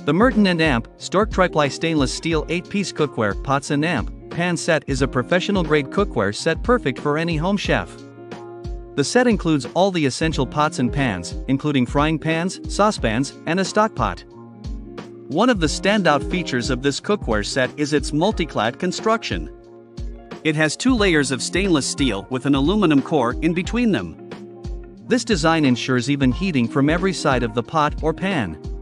The Merten Storck Tri-Ply stainless steel 8-piece cookware pots and pan set is a professional-grade cookware set perfect for any home chef. The set includes all the essential pots and pans, including frying pans, saucepans, and a stock pot. One of the standout features of this cookware set is its multi-clad construction. It has 2 layers of stainless steel with an aluminum core in between them. This design ensures even heating from every side of the pot or pan.